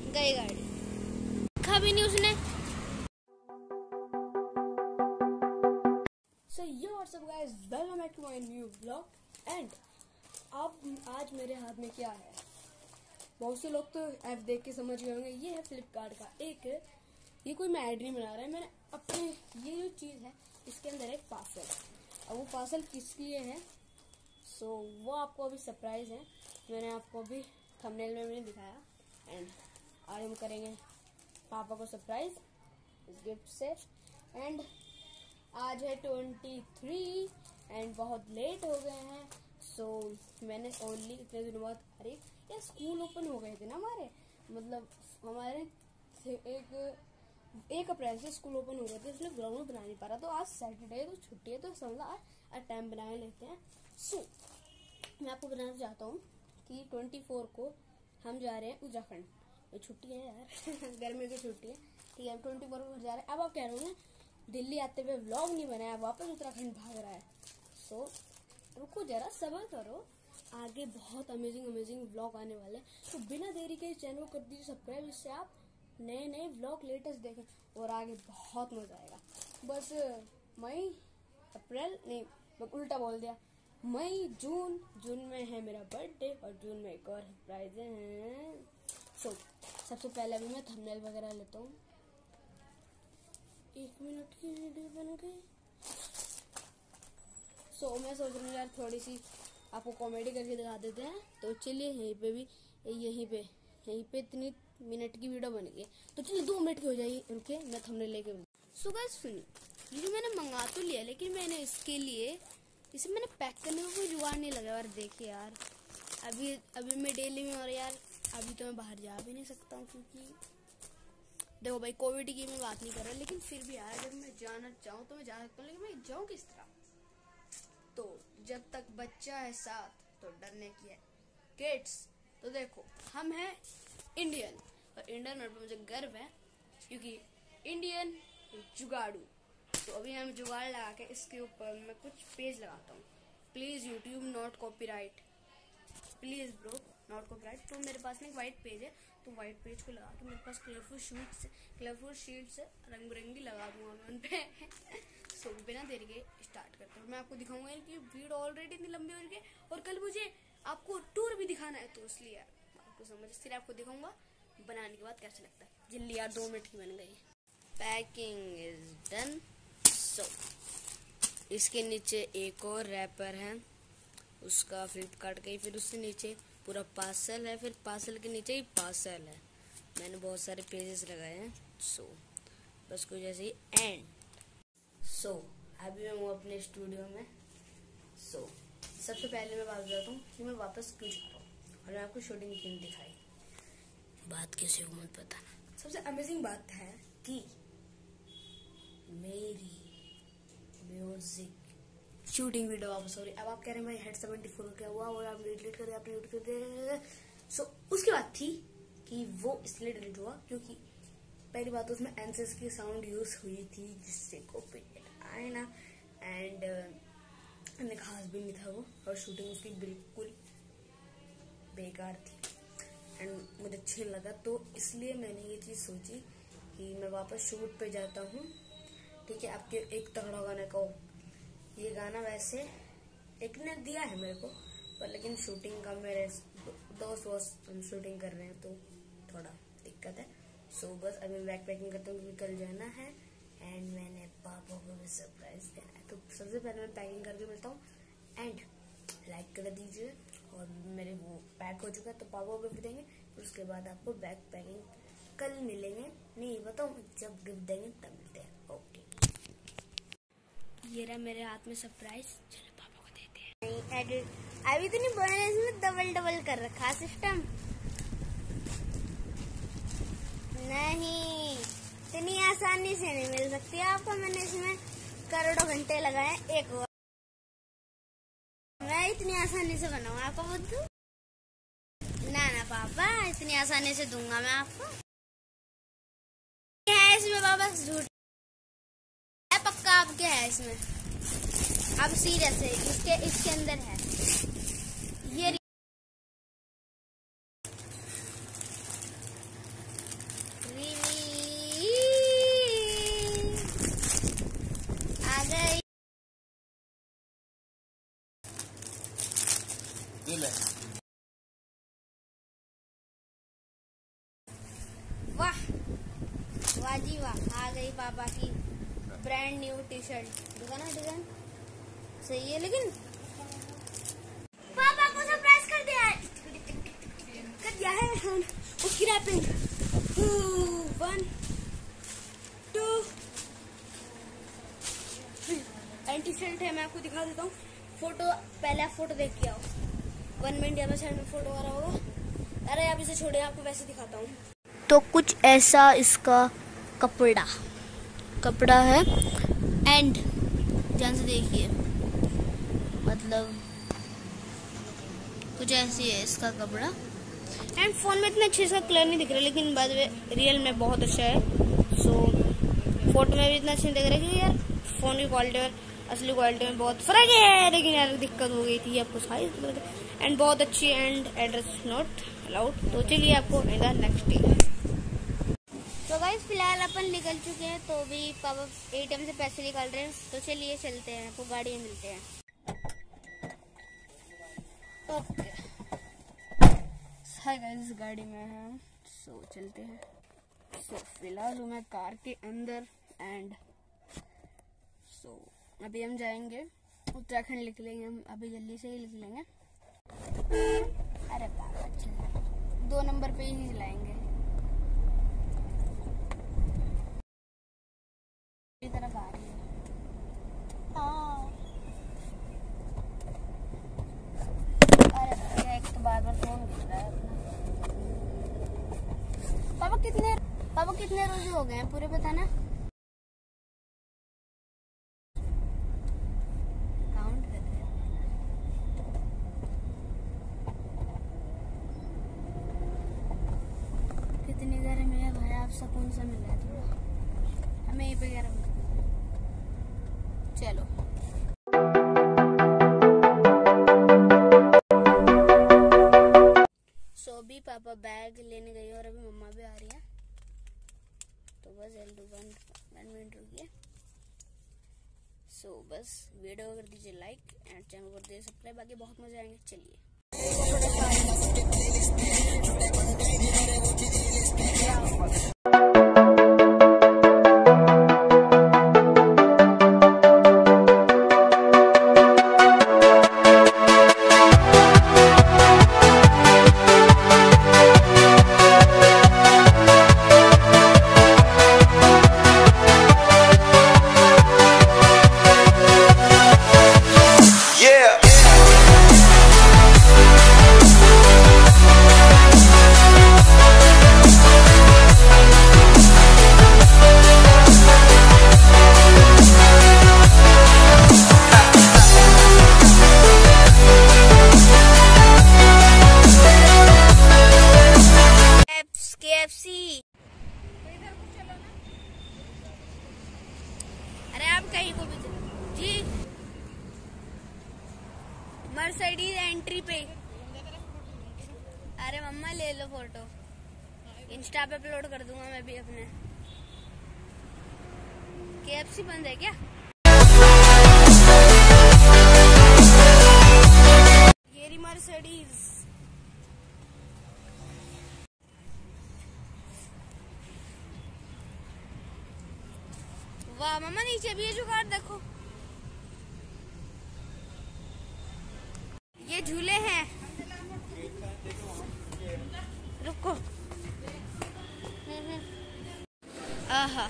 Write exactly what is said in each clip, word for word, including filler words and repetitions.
गई गाड़ी, देखा भी नहीं उसने। So yo what's up guys, welcome back to my new vlog and अब आज मेरे हाथ में क्या है, बहुत से लोग तो ऐप देख के समझ गए होंगे। ये है फ्लिपकार्ट का एक, ये कोई मैं ऐड नहीं बना रहा है, मैंने अपने ये जो चीज़ है इसके अंदर एक पार्सल, अब वो पार्सल किस लिए है सो so, वो आपको अभी सरप्राइज है, मैंने आपको अभी थंबनेल में भी दिखाया। एंड आज हम करेंगे पापा को सरप्राइज इस गिफ्ट से। एंड आज है ट्वेंटी थ्री एंड बहुत लेट हो गए हैं। सो so, मैंने ओनली इतने दिनों बाद, अरे यार स्कूल ओपन हो गए थे ना हमारे, मतलब हमारे एक एक अप्रैल से स्कूल ओपन हो गए थे, इसलिए ब्लॉग में बना नहीं पा रहा। तो आज सैटरडे तो छुट्टी है, तो समझ आज आज टाइम बना लेते हैं। सो so, मैं आपको बताना चाहता हूँ कि ट्वेंटी फोर को हम जा रहे हैं उत्तराखंड। ये छुट्टी है यार गर्मी की छुट्टी है, ठीक है। हम ट्वेंटी फोर को घर जा रहे हैं। अब आप कह रहे हो दिल्ली आते हुए व्लॉग नहीं बनाया, वापस उत्तराखंड भाग रहा है। सो so, रुको जरा, सब्र करो, आगे बहुत अमेजिंग अमेजिंग व्लॉग आने वाले हैं। तो बिना देरी के इस चैनल को कर दीजिए सब्सक्राइब, जिससे आप नए नए व्लॉग लेटेस्ट देखें और आगे बहुत मजा आएगा। बस मई अप्रैल नहीं, मैं उल्टा बोल दिया, मई जून जून में है मेरा बर्थडे और जून में एक और सरप्राइज हैं। सो so, सबसे पहले अभी मैं थंबनेल वगैरह लेता हूँ। एक मिनट की वीडियो बन गई। सो so, मैं सोच रही हूँ यार थोड़ी सी आपको कॉमेडी करके दिखा देते हैं। तो चलिए यहीं पे भी यहीं पे यहीं पे इतनी मिनट की वीडियो बन गई, तो चलिए दो मिनट की हो जाएगी। रुके मैं थंबनेल लेके। सो गाइस सुनिए, ये जो मैंने मंगा तो लिया, लेकिन मैंने इसके लिए इसे मैंने पैक करने का कोई जुगाड़ नहीं लगा यार। देखिए यार, अभी अभी मैं डेली में, और यार अभी तो मैं बाहर जा भी नहीं सकता हूँ, क्योंकि देखो भाई कोविड की मैं बात नहीं कर रहा, लेकिन फिर भी यार अगर मैं जाना चाहूँ तो मैं जा सकता हूँ, लेकिन मैं जाऊँ किस तरह। तो जब तक बच्चा है साथ तो डरने की है किड्स। तो देखो हम हैं इंडियन, और इंडियन होने पर मुझे गर्व है, क्योंकि इंडियन जुगाड़ू। तो अभी हम जुगाड़ लगा के इसके ऊपर मैं कुछ पेज लगाता हूँ। Please YouTube not copyright, please bro not copyright. तो मेरे पास में एक व्हाइट पेज है, तो व्हाइट पेज को लगा के मेरे पास कलरफुल शीट से कलरफुल शीट से रंग बिरंगी लगा दूंगा मैं उन पे। सो बिना देरी के स्टार्ट करता हूँ। मैं आपको दिखाऊंगा कि वीडियो ऑलरेडी इतनी लंबी हो रही है, और कल मुझे आपको टूर भी दिखाना है, तो इसलिए यार आपको समझ फिर आपको दिखाऊंगा बनाने के बाद कैसा लगता है। जल्दी यार, दो मिनट की बन गई। Packing is done. सो इसके नीचे एक और रैपर है, उसका फ्लिपकार्ट का ही, फिर उससे नीचे पूरा पार्सल है, फिर पार्सल के नीचे ही पार्सल है। मैंने बहुत सारे पेजेस लगाए हैं। सो so, बस कुछ ऐसे ही एंड। सो so, अभी मैं हूँ अपने स्टूडियो में। सो so, सबसे पहले मैं बात बताता हूँ कि मैं वापस क्यों जा रहा हूँ, और मैं आपको शूटिंग क्यों दिखाई। बात किसी को मत बताना। सबसे अमेजिंग बात है कि मेरी म्यूजिक शूटिंग वीडियो वापस हो रही। अब आप कह रहे हैं भाई हेड सेवेंटी फोर क्या हुआ, और आप डिलीट कर दे, आपने डिलीट कर दे। सो उसकी बात थी कि वो इसलिए डिलीट हुआ क्योंकि पहली बात तो उसमें एनसेस की साउंड यूज हुई थी, जिससे कॉपीराइट आए ना। एंड uh, खास भी नहीं था वो, और शूटिंग उसकी बिल्कुल बेकार थी एंड मुझे अच्छी लगा। तो इसलिए मैंने ये चीज सोची कि मैं वापस शूट पे जाता हूँ, ठीक है। आपके एक तगड़ा गाने को, ये गाना वैसे एक ने दिया है मेरे को, पर लेकिन शूटिंग का मेरे दोस्त वोस्त हम शूटिंग कर रहे हैं, तो थोड़ा दिक्कत है। सो so, बस अभी बैक पैकिंग करता हूँ, क्योंकि कल जाना है एंड मैंने पापा को भी सरप्राइज देना है। तो सबसे पहले मैं पैकिंग करके मिलता हूँ, एंड लाइक कर दीजिए। और मेरे वो पैक हो चुका है, तो पापा को गिफ्ट देंगे, फिर उसके बाद आपको बैक पैकिंग कल मिलेंगे, नहीं बताऊँ, जब गिफ्ट देंगे तब मिलते हैं। ओके, ये रहा मेरे हाथ में सरप्राइज, चलो पापा को देते हैं। नहीं एडिट अभी तो नहीं बोला, इसमें डबल डबल कर रखा सिस्टम। नहीं, इतनी आसानी से नहीं मिल सकती आपको, मैंने इसमें करोड़ों घंटे लगाए। एक और मैं इतनी आसानी से बनाऊंगा आपको बुद्धू? ना ना पापा, इतनी आसानी से दूंगा मैं आपको। क्या है इसमें पापा? झूठ है पक्का आपके है इसमें? अब सीरियस है, इसके इसके अंदर है ये वाजी वाह, आ गई पापा की ब्रांड न्यू टी शर्ट। देखा ना डिजाइन सही है, लेकिन पापा को सरप्राइज कर दिया है, कर दिया है हम उसकी wrapping. One two and T shirt है, मैं आपको दिखा देता हूँ। फोटो पहले आप फोटो देख के आओ, वन मिनट में साइड में फोटो आ रहा होगा। अरे आप इसे छोड़िए, आपको वैसे दिखाता हूँ। तो कुछ ऐसा इसका कपड़ा कपड़ा है एंड ध्यान से देखिए, मतलब कुछ ऐसी है इसका कपड़ा। एंड फोन में इतना अच्छे इसका कलर नहीं दिख रहा, लेकिन बाद में रियल में बहुत अच्छा है। सो फोटो में भी इतना अच्छा नहीं दिख रहा है, क्योंकि यार फोन की क्वालिटी और असली क्वालिटी में बहुत फर्क है। लेकिन यार दिक्कत हो गई थी आपको साइज एंड बहुत अच्छी एंड एड्रेस नॉट अलाउड। तो चलिए आपको नेक्स्ट डे। तो गाइस फिलहाल अपन निकल चुके हैं, तो भी पापा एटीएम से पैसे निकाल रहे हैं। तो चलिए चलते हैं, आपको गाड़ी में मिलते हैं। ओके हाय गाइस, गाड़ी में हैं, सो चलते हैं। सो फिलहाल हूँ मैं कार के अंदर एंड सो अभी हम जाएंगे उत्तराखंड, निकलेंगे हम अभी जल्दी से ही निकलेंगे। अरे पापा अच्छा दो नंबर पे ही चलाएंगे, तरफ आ रही है। हाँ अरे एक तो बार बार फोन कर रहा है अपना। पापा कितने पापा कितने रोज हो गए हैं पूरे, बताना। काउंट कर रहे हैं। कितनी गर्मी है भाई, आप सुकून से मिल रहा है थोड़ा, हमें यहीं पे ग्यारह बजे। चलो सो भी पापा बैग लेने गई और अभी मम्मा भी आ रही है, तो बस जल्दी वन वन मिनट रुकिए। सो बस वीडियो कर दीजिए लाइक एंड चैनल कर दीजिए सब्सक्राइब, बाकी बहुत मजा आएंगे। चलिए कहीं को भी जी मर्सिडीज एंट्री पे। अरे मम्मा ले लो फोटो, इंस्टा पे अपलोड कर दूंगा मैं भी अपने। केएफसी बंद है क्या? ये मर्सिडीज वाह मम्मा, नीचे भी है जुगाड़ देखो, ये झूले हैं। रुको, आहा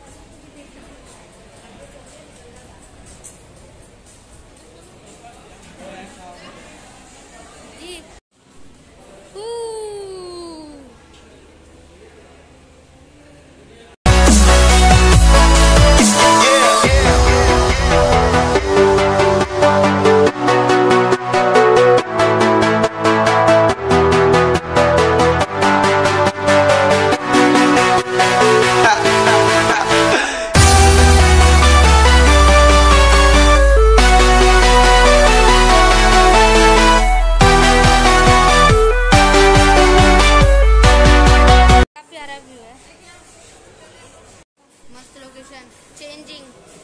जी चेंजिंग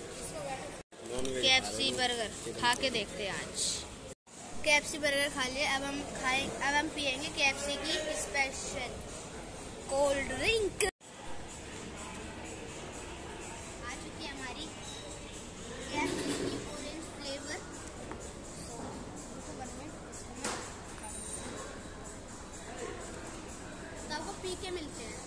केएफसी बर्गर खा के देखते हैं आज। केएफसी बर्गर खा लिए, अब हम खाए अब हम पियेंगे केएफसी की स्पेशल कोल्ड ड्रिंक। पी के मिलते हैं।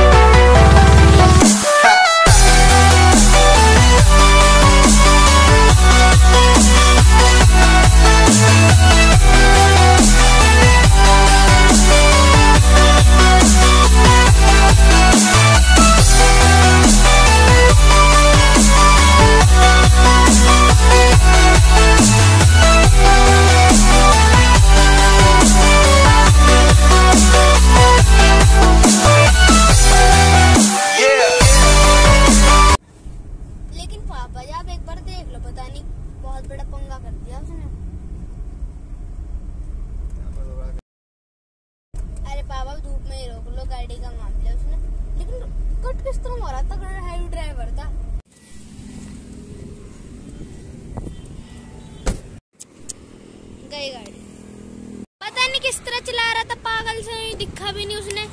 आप एक बार देख लो, पता नहीं बहुत बड़ा पंगा कर दिया उसने। अरे पापा धूप में ही रोक लो, गाड़ी का मामला उसने। लेकिन कट किस तरह हो रहा था, हैवी ड्राइवर था। गई गाड़ी, पता नहीं किस तरह चला रहा था, पागल से दिखा भी नहीं उसने।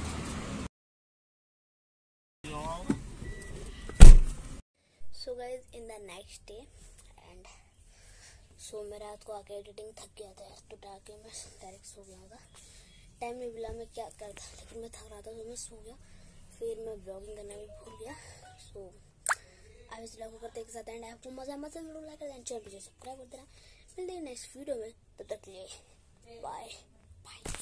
So guys in the next day and so मैं रात को आके एडिटिंग थक गया था तो डाके मैं डायरेक्ट सो गया था। टाइम नहीं मिला मैं क्या करता, लेकिन मैं थक रहा था तो मैं सो गया। फिर मैं ब्लॉगिंग करना भी भूल गया। सो अब इस ब्लॉग को करते एक साथ एंड आपको मजा मजा जरूर लाइक कर देना, चैनल को सब्सक्राइब कर देना। मिलते हैं नेक्स्ट वीडियो में, तब तक के लिए बाय बाय।